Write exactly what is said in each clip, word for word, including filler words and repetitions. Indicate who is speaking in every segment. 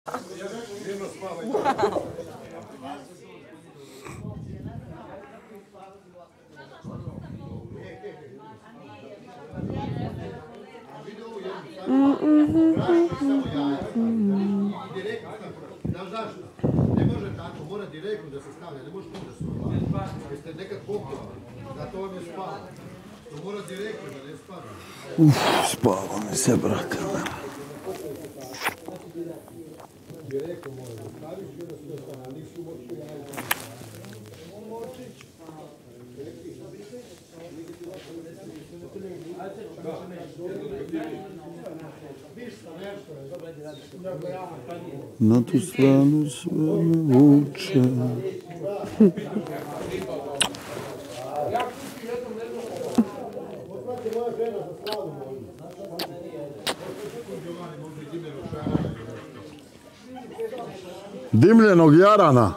Speaker 1: Znaš zašto? Ne može tako, mora direktno da se stavlja, ne može tu da se odlazi. Jeste nekad poklali, zato vam je spalo. To mora direktno da ne spada.
Speaker 2: Uf, spalo mi se, brate.
Speaker 1: Direktno mora da staviš i onda sve stavlja, ali nisu uopšte jajde.
Speaker 2: Na tu stranu sve me vuče. Dimljenog jarana.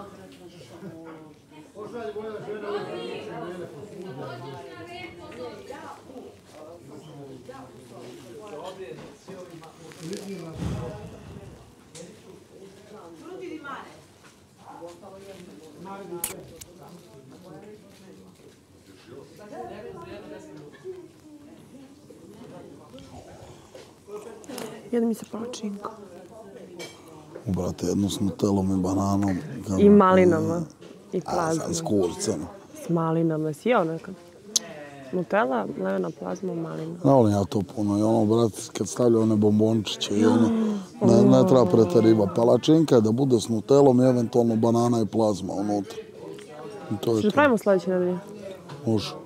Speaker 3: Jede mi se palačinka.
Speaker 2: Brate, jednu s nutelom i bananom.
Speaker 3: I malinama. I plazmom.
Speaker 2: A, s kurcem.
Speaker 3: S malinama. Si jeo nekad? Nutella, mlevena plazma, malina.
Speaker 2: Ne volim ja to puno. I ono, brate, kad stavlja one bombončiće i ono, ne, ne treba pretjeriva. Palačinka je da bude s nutelom i eventualno banana i plazma unutra. I to je
Speaker 3: Što
Speaker 2: to.
Speaker 3: pravimo sljedeće nedelje?
Speaker 2: Može.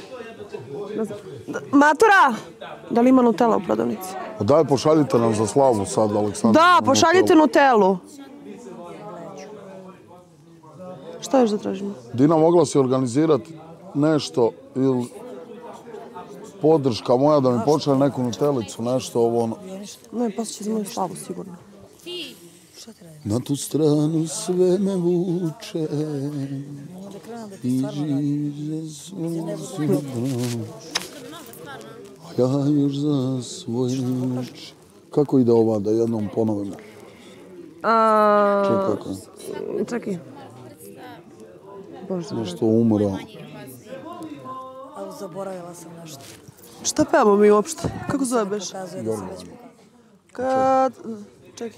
Speaker 3: Matura! Da li ima Nutella u prodavnici?
Speaker 2: A daj, pošaljite nam za slavu sad, Aleksandar.
Speaker 3: Da, pošaljite Nutellu. Šta još da tražimo?
Speaker 2: Dina, mogla si organizirati nešto ili podrška moja da mi počne neku nutelicu, nešto ovo ono.
Speaker 3: Ne, poslije će za moju slavu, sigurno.
Speaker 2: Na tu stranu sve me vuče i žive svoj a ja još za svoj nič. Kako ide ova, da jednom ponovimo? Čekaj, kako?
Speaker 3: Čekaj. Bože,
Speaker 2: nešto umro.
Speaker 4: Ali zaboravila sam nešto.
Speaker 3: Šta pevamo mi uopšte? Kako zoveš? Kad... Čekaj.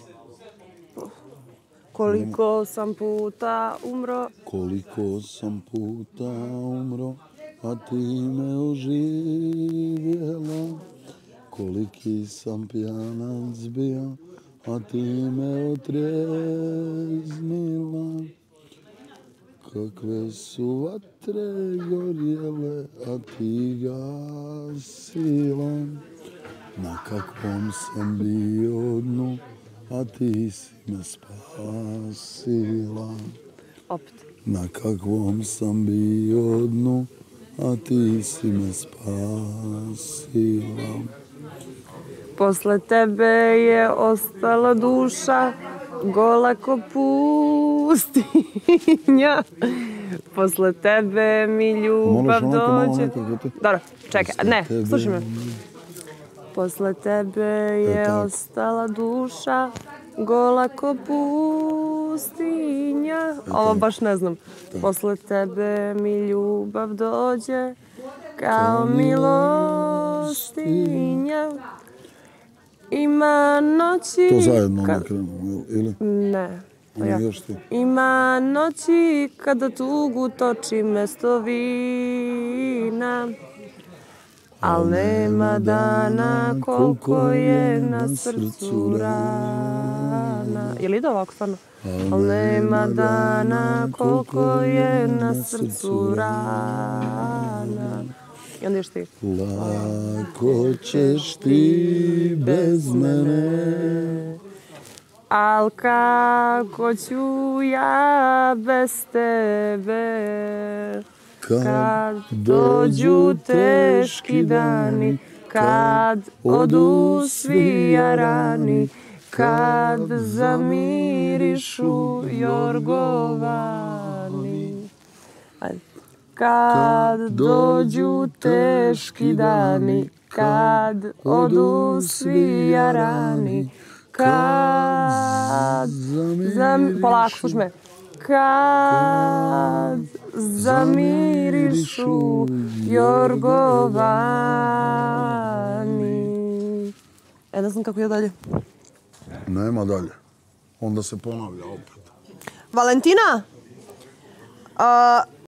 Speaker 3: Koliko sam puta umro.
Speaker 2: Koliko sam puta umro, a ti me oživjela. Koliki sam pjanac bija, a ti me otrijeznila. Kakve su vatre gorjele, a ti gasila. Na kakvom sam bio dnu, a ti si me spasila.
Speaker 3: Opet.
Speaker 2: Na kakvom sam bio dnu, a ti si me spasila.
Speaker 3: Posle tebe je ostala duša, gola ko pustinja. Posle tebe mi ljubav dođe... Dobro, čekaj, ne, slušaj me. Posle tebe je ostala duša, gola ko pustinja. Ovo baš ne znam. Posle tebe mi ljubav dođe, kao milostinja. Ima noći...
Speaker 2: To zajedno ne krenemo, ili?
Speaker 3: Ne.
Speaker 2: Ja.
Speaker 3: Ima noći kada tugu toči mesto vina, al nema dana koliko je na srcu rana. Je li ide ovako stvarno? Al nema dana koliko je na srcu rana. I onda još ti.
Speaker 2: Lako ćeš ti bez mene,
Speaker 3: al kako ću ja bez tebe. Kad dođu teški dani, kad odu svi jarani, kad zamirišu jorgovani. Ajde. Kad dođu teški dani, kad odu svi jarani, Kad zam... Polako, slušaj me. Kad zamirišu jorgovani. E, ne znam kako je dalje.
Speaker 2: Nema dalje. Onda se ponavlja opet.
Speaker 3: Valentina? A,